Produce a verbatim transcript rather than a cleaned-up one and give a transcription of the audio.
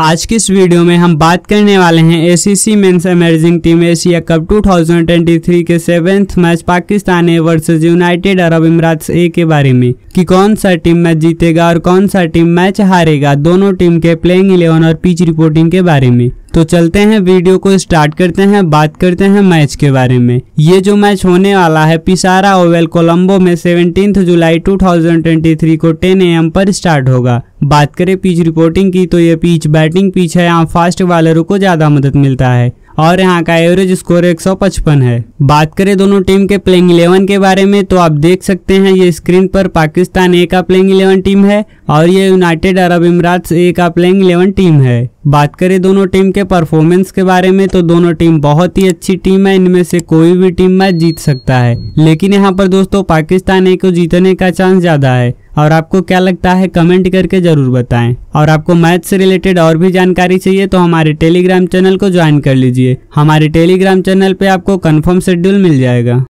आज की इस वीडियो में हम बात करने वाले हैं ACC men's emerging team Asia cup दो हज़ार तेईस के seventh match Pakistan A versus United Arab Emirates A के बारे में कि कौन सा टीम मैच जीतेगा और कौन सा टीम मैच हारेगा, दोनों टीम के प्लेइंग इलेवन और पिच रिपोर्टिंग के बारे में। तो चलते हैं वीडियो को स्टार्ट करते हैं, बात करते हैं मैच के बारे में। ये जो मैच होने वाला है पिसारा ओवल कोलंबो में सत्रह जुलाई दो हज़ार तेईस को टेन ए एम पर स्टार्ट होगा। बात करें पिच रिपोर्टिंग की तो ये पिच बैटिंग पिच है, यहाँ फास्ट बॉलरों को ज्यादा मदद मिलता है और यहाँ का एवरेज स्कोर एक सौ पचपन है। बात करें दोनों टीम के प्लेइंग इलेवन के बारे में तो आप देख सकते हैं ये स्क्रीन पर पाकिस्तान ए का प्लेइंग इलेवन टीम है और ये यूनाइटेड अरब इमरात्स ए का प्लेइंग इलेवन टीम है। बात करें दोनों टीम के परफॉर्मेंस के बारे में तो दोनों टीम बहुत ही अच्छी टीम है, इनमें से कोई भी टीम मैच जीत सकता है, लेकिन यहाँ पर दोस्तों पाकिस्तान ए को जीतने का चांस ज्यादा है। और आपको क्या लगता है कमेंट करके जरूर बताएं। और आपको मैच से रिलेटेड और भी जानकारी चाहिए तो हमारे टेलीग्राम चैनल को ज्वाइन कर लीजिए। हमारे टेलीग्राम चैनल पे आपको कंफर्म शेड्यूल मिल जाएगा।